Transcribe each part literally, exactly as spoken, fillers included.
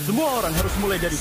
Semua orang harus mulai dari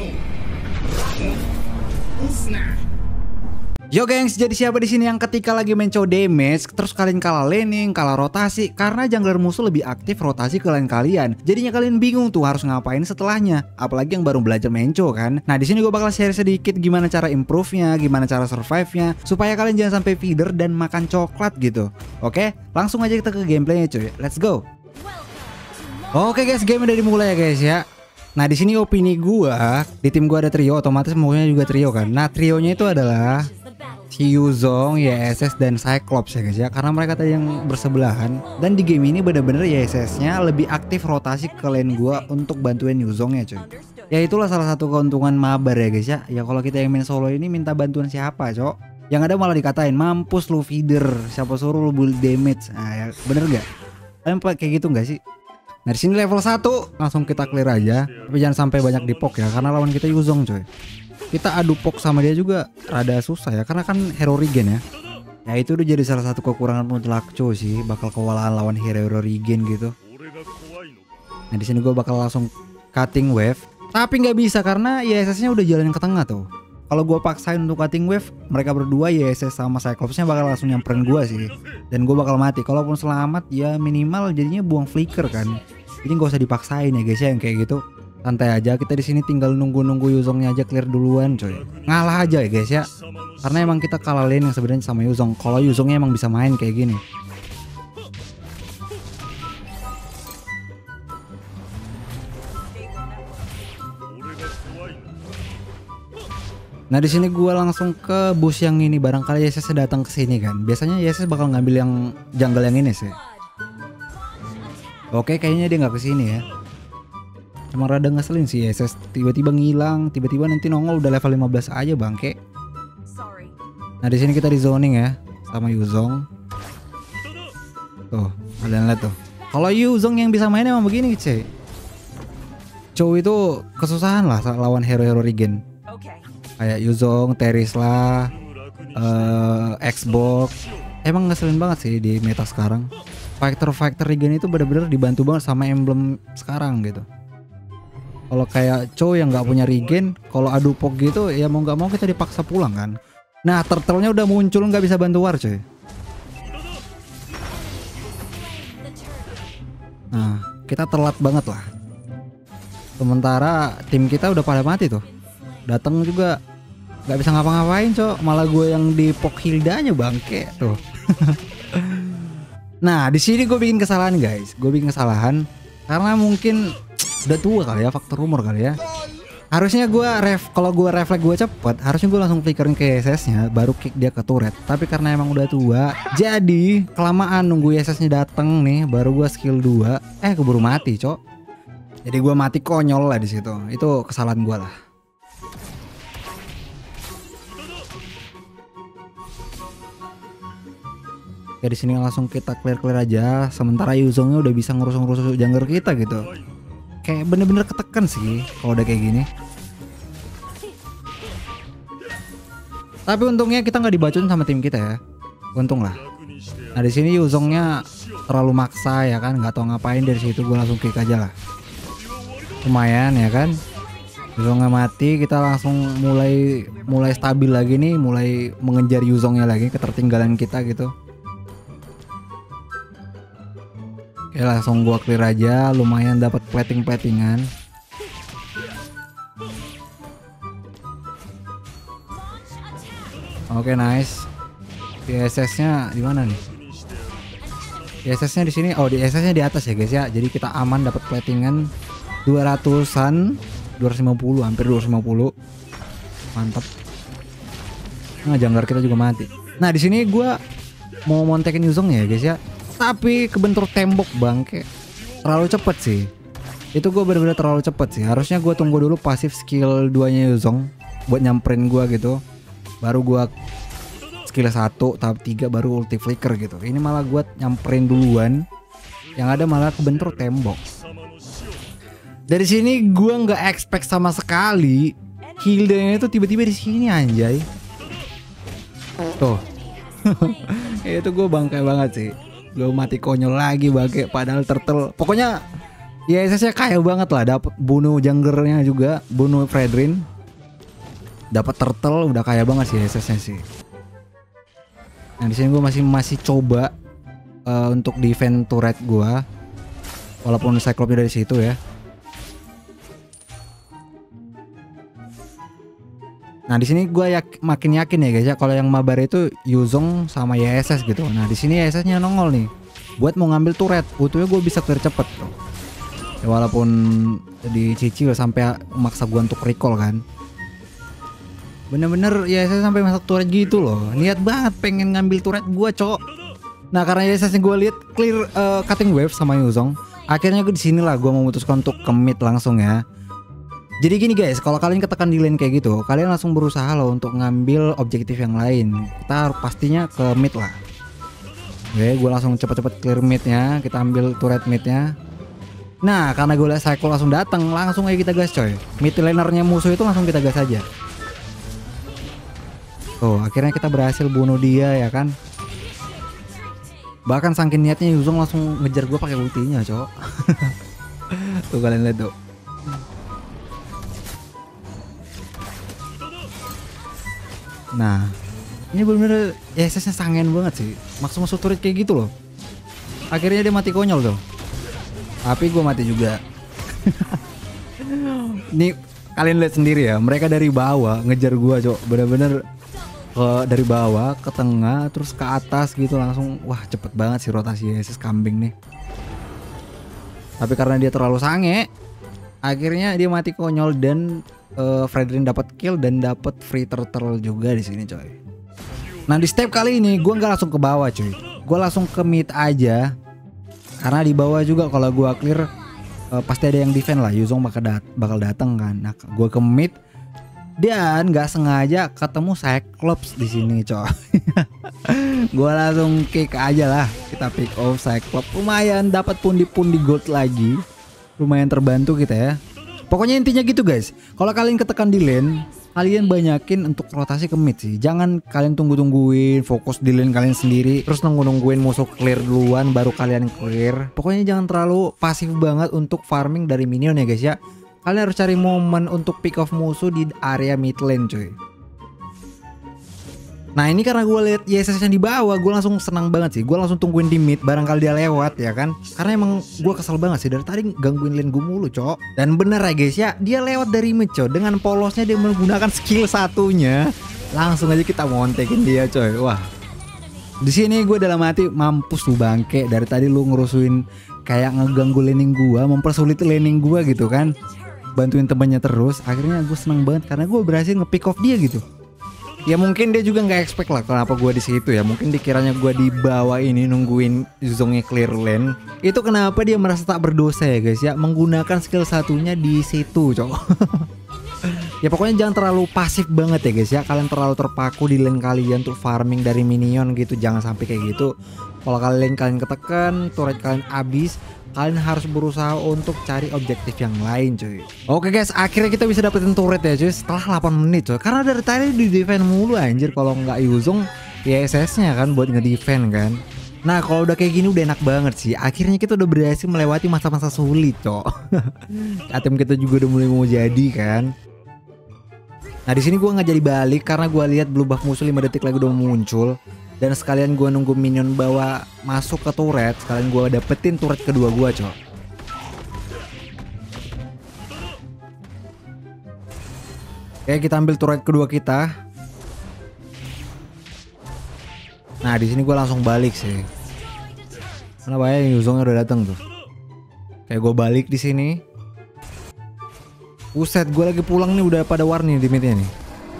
Yo gengs, jadi siapa di sini yang ketika lagi menco damage terus kalian kalah laning, kalah rotasi karena jungler musuh lebih aktif rotasi ke lane kalian. Jadinya kalian bingung tuh harus ngapain setelahnya. Apalagi yang baru belajar menco kan. Nah, di sini gue bakal share sedikit gimana cara improve-nya, gimana cara survive-nya supaya kalian jangan sampai feeder dan makan coklat gitu. Oke, langsung aja kita ke gameplaynya cuy. Let's go. Oke guys, game udah dimulai ya guys ya. Nah, di sini opini gua, di tim gua ada trio, otomatis maunya juga trio kan. Nah, trionya itu adalah si Yuzong, Y S S dan Cyclops ya guys ya. Karena mereka tadi yang bersebelahan. Dan di game ini bener-bener Y S S-nya lebih aktif rotasi ke lane gua untuk bantuin Yuzongnya cuy. Ya itulah salah satu keuntungan mabar ya guys ya. Ya kalau kita yang main solo ini minta bantuan siapa cok? Yang ada malah dikatain mampus lu feeder, siapa suruh lu build damage. Nah, ya, bener gak? Kalian kayak gitu gak sih? Nah, di sini level satu langsung kita clear aja. Tapi jangan sampai banyak dipok ya, karena lawan kita Yuzong coy. Kita adu pok sama dia juga rada susah ya, karena kan hero regen ya. Ya itu udah jadi salah satu kekurangan Mutlakco sih, bakal kewalahan lawan hero regen gitu. Nah, di sini gue bakal langsung cutting wave, tapi nggak bisa karena Y S S-nya udah jalan ke tengah tuh. Kalau gue paksain untuk cutting wave, mereka berdua Y S S sama Cyclops-nya bakal langsung nyamperin gue sih. Dan gue bakal mati. Kalaupun selamat ya minimal jadinya buang flicker kan. Jadi nggak usah dipaksain ya guys ya yang kayak gitu. Santai aja, kita di sini tinggal nunggu-nunggu Yuzongnya aja clear duluan coy. Ngalah aja ya guys ya. Karena emang kita kalah lane yang sebenarnya sama Yuzong. Kalau Yuzongnya emang bisa main kayak gini. Nah, di sini gua langsung ke bus yang ini, barangkali Y S S datang ke sini kan. Biasanya Y S S bakal ngambil yang jungle yang ini sih. Oke, kayaknya dia nggak ke sini ya. Emang rada ngeselin sih Y S S, tiba-tiba ngilang, tiba-tiba nanti nongol udah level lima belas aja bangke. Nah, di sini kita di zoning ya sama Yuzong. Tuh, kalian lihat tuh. Kalau Yuzong yang bisa main emang begini, cuy. Cow itu kesusahan lah lawan hero-hero regen. Kayak Yuzong, Terisla, uh, Xbox. Emang ngeselin banget sih di meta sekarang. Fighter-fighter regen itu bener-bener dibantu banget sama emblem sekarang gitu. Kalau kayak Chow yang nggak punya regen, kalau adu pok gitu ya mau nggak mau kita dipaksa pulang kan. Nah, turtle-nya udah muncul, nggak bisa bantu war coy. Nah, kita telat banget lah. Sementara tim kita udah pada mati tuh. Datang juga nggak bisa ngapa-ngapain cok, malah gue yang di pok Hildanya bangke tuh. Nah, di sini gue bikin kesalahan guys, gue bikin kesalahan karena mungkin udah tua kali ya, faktor umur kali ya. Harusnya gue ref, kalau gue refleks gue cepet, harusnya gue langsung flickerin ke Y S S-nya, baru kick dia ke turret. Tapi karena emang udah tua, jadi kelamaan nunggu Y S S-nya dateng nih, baru gue skill dua, eh keburu mati cok. Jadi gue mati konyol lah di situ. Itu kesalahan gue lah. Ya di sini langsung kita clear-clear aja. Sementara Yuzongnya udah bisa ngurus-ngurus jungler kita gitu. Kayak bener-bener ketekan sih kalau udah kayak gini. Tapi untungnya kita nggak dibacuin sama tim kita ya. Untung lah. Nah, di sini Yuzongnya terlalu maksa ya kan, nggak tahu ngapain. Dari situ gue langsung kick aja lah. Lumayan ya kan. Yuzongnya mati, kita langsung mulai mulai stabil lagi nih, mulai mengejar Yuzongnya lagi, ketertinggalan kita gitu. Oke, langsung gua clear aja, lumayan dapat plating-platingan. Oke, nice. Y S S-nya di mana nih? Y S S-nya di sini. Oh, di Y S S-nya di atas ya, guys ya. Jadi kita aman dapat platingan dua ratusan, dua ratus lima puluh, hampir dua ratus lima puluh. Mantap. Nah, jungler kita juga mati. Nah, di sini gua mau montekin Yuzong ya, guys ya. Tapi kebentur tembok bangke. Terlalu cepet sih. Itu gue bener-bener terlalu cepet sih. Harusnya gue tunggu dulu pasif skill duanya Yuzong buat nyamperin gue gitu. Baru gue skill satu tahap tiga baru ulti flicker gitu. Ini malah gue nyamperin duluan. Yang ada malah kebentur tembok. Dari sini gue nggak expect sama sekali Hildanya itu tiba-tiba di sini anjay. Tuh. Itu gue bangkai banget sih. Gue mati konyol lagi bangke, padahal turtle. Pokoknya Ya S S-nya kaya banget lah, dapat bunuh junglernya juga, bunuh Fredrin. Dapat turtle, udah kaya banget sih S S-nya sih. Nah, di sini gue masih masih coba uh, untuk defend turret gue. Walaupun Cyclops dari situ ya. Nah, di sini gue yak, makin yakin ya guys ya, kalau yang mabar itu Yuzong sama Y S S gitu. Nah, di sini Y S S-nya nongol nih. Buat mau ngambil turret, utuhnya gue bisa clear cepet tuh. Ya, walaupun dicicil sampai maksa gue untuk recall kan. Bener-bener Y S S sampai masuk turret gitu loh. Niat banget pengen ngambil turret gue, cok. Nah, karena Y S S-nya gue lihat clear uh, cutting wave sama Yuzong, akhirnya gue di sini lah gue memutuskan untuk commit langsung ya. Jadi gini guys, kalau kalian ketekan di lane kayak gitu, kalian langsung berusaha loh untuk ngambil objektif yang lain. Kita harus pastinya ke mid lah. Oke, gue langsung cepet-cepet clear midnya, kita ambil turret midnya. Nah, karena gue liat Cycle langsung datang, langsung aja kita gas coy. Mid lanernya musuh itu langsung kita gas aja. Tuh, akhirnya kita berhasil bunuh dia ya kan. Bahkan saking niatnya Yuzong langsung ngejar gue pakai ultinya, cok. Tuh kalian lihat tuh. Nah, ini bener-bener Y S S-nya sangen banget sih. Maksud masuk turret kayak gitu loh. Akhirnya dia mati konyol tuh. Tapi gue mati juga. Nih kalian lihat sendiri ya, mereka dari bawah ngejar gue, cok. Bener-bener ke dari bawah ke tengah terus ke atas gitu langsung. Wah, cepet banget sih rotasi Y S S kambing nih. Tapi karena dia terlalu sange, akhirnya dia mati konyol dan Uh, Fredrin dapat kill dan dapat free turtle juga di sini coy. Nah, di step kali ini gue nggak langsung ke bawah cuy, gue langsung ke mid aja. Karena di bawah juga kalau gue clear uh, pasti ada yang defend lah, Yuzong bakal, dat bakal datang kan. Nah, gue ke mid dan nggak sengaja ketemu Cyclops di sini coy. Gue langsung kick aja lah, kita pick off Cyclops. Lumayan dapat pundi-pundi gold lagi, lumayan terbantu kita ya. Pokoknya intinya gitu guys. Kalau kalian ketekan di lane, kalian banyakin untuk rotasi ke mid sih. Jangan kalian tunggu-tungguin, fokus di lane kalian sendiri, terus nunggu-nungguin musuh clear duluan baru kalian clear. Pokoknya jangan terlalu pasif banget untuk farming dari minion ya guys ya. Kalian harus cari momen untuk pick off musuh di area mid lane cuy. Nah, ini karena gue lihat Y S S-nya di bawah, gue langsung senang banget sih. Gue langsung tungguin di mid, barangkali dia lewat ya kan. Karena emang gue kesel banget sih, dari tadi gangguin lane gue mulu, cok. Dan bener ya guys ya, dia lewat dari mid, cok. Dengan polosnya dia menggunakan skill satunya, langsung aja kita montekin dia, coy. Wah, di sini gue dalam hati, mampus lu bangke. Dari tadi lu ngerusuin kayak ngeganggu laning gue, mempersulit laning gue gitu kan. Bantuin temennya terus. Akhirnya gue seneng banget karena gue berhasil nge-pick off dia gitu. Ya mungkin dia juga nggak expect lah kenapa gue di situ ya. Mungkin dikiranya gue di bawah ini nungguin Yuzongnya clear lane. Itu kenapa dia merasa tak berdosa ya guys ya, menggunakan skill satunya di situ, cok. Ya pokoknya jangan terlalu pasif banget ya guys ya. Kalian terlalu terpaku di lane kalian untuk farming dari minion gitu. Jangan sampai kayak gitu. Kalau kalian kalian ketekan, turret kalian habis, kalian harus berusaha untuk cari objektif yang lain cuy. Oke guys, akhirnya kita bisa dapetin turret ya cuy setelah delapan menit cuy. Karena dari tadi di defend mulu anjir, kalau nggak Yuzong ya S S-nya kan buat nge-defend kan. Nah, kalau udah kayak gini udah enak banget sih. Akhirnya kita udah berhasil melewati masa-masa sulit cok. Item kita juga udah mulai mau jadi kan. Nah, di sini gua nggak jadi balik karena gua lihat blue buff musuh lima detik lagi udah muncul. Dan sekalian gue nunggu minion bawa masuk ke turret, sekalian gue dapetin turret kedua gue, cok. Oke, kita ambil turret kedua kita. Nah, di sini gue langsung balik sih. Karena bahaya Yuzongnya udah datang tuh. Kayak gue balik di sini. Buset, gue lagi pulang nih udah pada warni di midnya nih.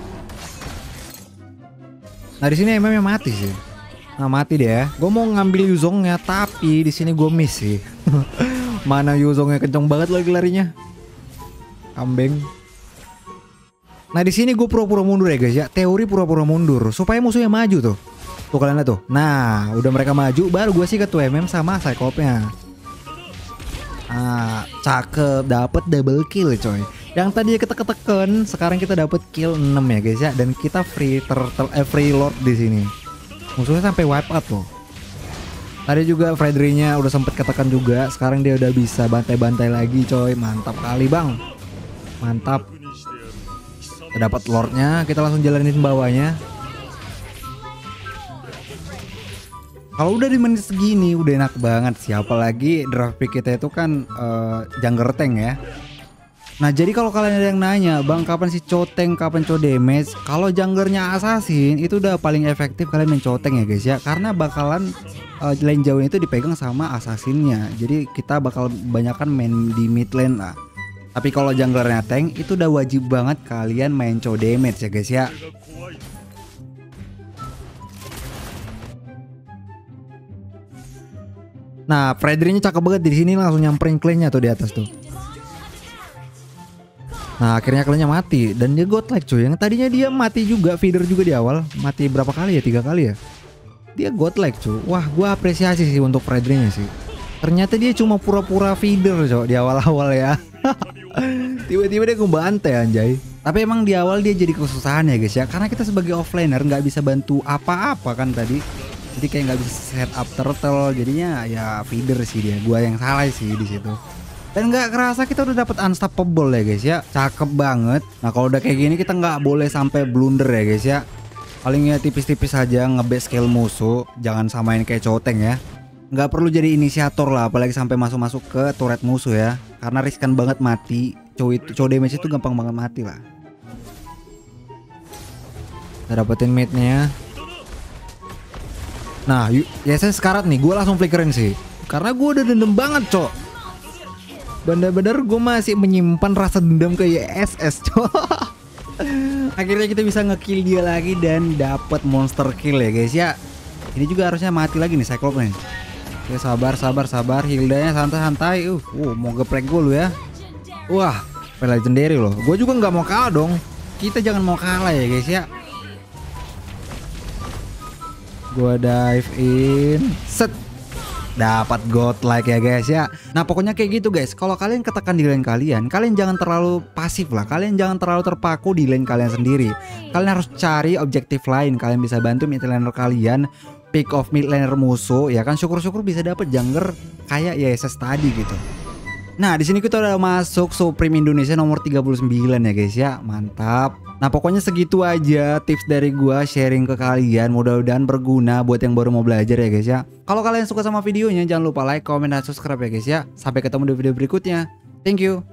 Nah, di sini M M-nya mati sih. Nah, mati deh. Gue mau ngambil Yuzongnya tapi di sini gue miss sih. Mana Yuzongnya kenceng banget lagi larinya. Kambing. Nah, di sini gue pura-pura mundur ya guys ya. Teori pura-pura mundur supaya musuhnya maju tuh. Tuh kalian lihat tuh. Nah, udah mereka maju baru gue sih ke two M M sama Cyclops-nya. Ah, cakep, dapat double kill coy. Yang tadi kita keteken, sekarang kita dapat kill enam ya guys ya, dan kita free turtle, eh, free lord di sini. Musuhnya sampai wipe out loh. Tadi juga Fredri-nya udah sempet ketekan juga. Sekarang dia udah bisa bantai-bantai lagi coy. Mantap kali bang. Mantap. Kita dapat Lordnya, kita langsung jalanin bawahnya. Kalau udah di menit segini udah enak banget sih. Apalagi draft pick kita itu kan uh, jungler tank ya. Nah jadi kalau kalian ada yang nanya, bang kapan sih Choteng, kapan Cho damage? Kalau junglernya assassin itu udah paling efektif kalian main Choteng ya guys ya. Karena bakalan uh, lane jauh itu dipegang sama assassinnya. Jadi kita bakal banyakan main di mid lane lah. Tapi kalau junglernya tank itu udah wajib banget kalian main Cho damage ya guys ya. Nah, Fredri-nya cakep banget di sini, langsung nyamperin Clay-nya tuh di atas tuh. Nah, akhirnya Clay-nya mati dan dia godlike cuy. Yang tadinya dia mati juga, feeder juga di awal. Mati berapa kali ya? Tiga kali ya. Dia godlike cuy. Wah, gua apresiasi sih untuk Fredri-nya sih. Ternyata dia cuma pura-pura feeder cuy di awal-awal ya. Tiba-tiba dia ngebantai anjay. Tapi emang di awal dia jadi kesusahan ya guys ya. Karena kita sebagai offlaner nggak bisa bantu apa-apa kan tadi. Jadi kayak nggak bisa set up turtle, jadinya ya feeder sih dia. Gua yang salah sih di situ. Dan nggak kerasa kita udah dapet unstoppable ya guys ya, cakep banget. Nah kalau udah kayak gini kita nggak boleh sampai blunder ya guys ya. Palingnya tipis-tipis aja nge-base skill musuh, jangan samain kayak Choteng ya. Nggak perlu jadi inisiator lah, apalagi sampai masuk-masuk ke turret musuh ya. Karena riskan banget mati. Cho itu, Cho damage itu gampang banget mati lah. Kita dapetin mid-nya. Nah, ya saya sekarat nih, gue langsung flickerin sih. Karena gue udah dendam banget, cok. Bener-bener gue masih menyimpan rasa dendam ke Y S S, cok. Akhirnya kita bisa ngekill dia lagi dan dapat monster kill ya guys ya. Ini juga harusnya mati lagi nih Cyclops nih. Oke, sabar, sabar, sabar. Hildanya santai-santai. Uh, uh, mau geprek gue lu ya. Wah, legendary loh. Gue juga nggak mau kalah dong. Kita jangan mau kalah ya guys ya. Gua dive in, set, dapat godlike ya guys ya. Nah pokoknya kayak gitu guys. Kalau kalian ketekan di lane kalian, kalian jangan terlalu pasif lah. Kalian jangan terlalu terpaku di lane kalian sendiri. Kalian harus cari objektif lain. Kalian bisa bantu mid laner kalian, pick off mid laner musuh, ya kan. Syukur-syukur bisa dapet jungler kayak Y S S tadi gitu. Nah di sini kita udah masuk Supreme Indonesia nomor tiga puluh sembilan ya guys ya. Mantap. Nah pokoknya segitu aja tips dari gua sharing ke kalian. Mudah-mudahan berguna buat yang baru mau belajar ya guys ya. Kalau kalian suka sama videonya jangan lupa like, comment, dan subscribe ya guys ya. Sampai ketemu di video berikutnya. Thank you.